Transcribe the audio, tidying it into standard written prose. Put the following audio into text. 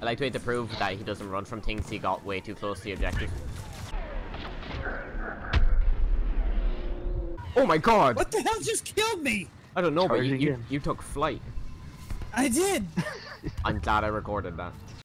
I like the way to prove that he doesn't run from things. He got way too close to the objective. Oh my god! What the hell just killed me? I don't know, but Charge again. you took flight. I did. I'm glad I recorded that.